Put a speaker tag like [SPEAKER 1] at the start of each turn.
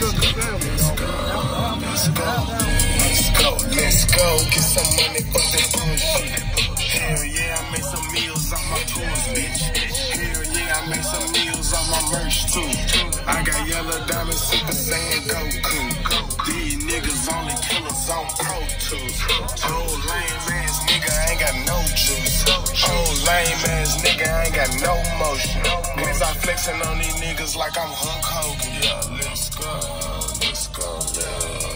[SPEAKER 1] Let's go, get some money for the bullshit. Hell yeah, I made some meals off my tools, bitch. Hell yeah, I made some meals off my merch too. I got yellow diamonds, Super Saiyan Goku. These niggas only killers on Pro Tools. Old lame ass nigga ain't got no juice. Old lame ass nigga ain't got no motion. Cause I flexing on these niggas like I'm Hulk Hogan. Yeah, let's go, yeah.